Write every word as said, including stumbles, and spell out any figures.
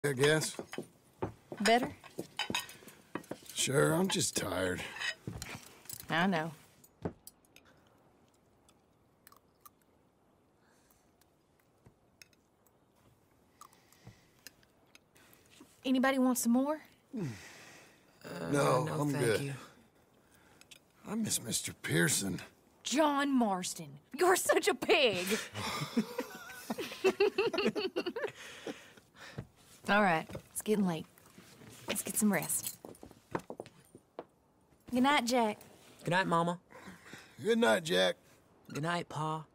I guess. Better? Sure, I'm just tired. I know. Anybody want some more? Uh, no, no, I'm thank good. you. I miss Mister Pearson. John Marston, you're such a pig. All right, it's getting late. Let's get some rest. Good night, Jack. Good night, Mama. Good night, Jack. Good night, Pa.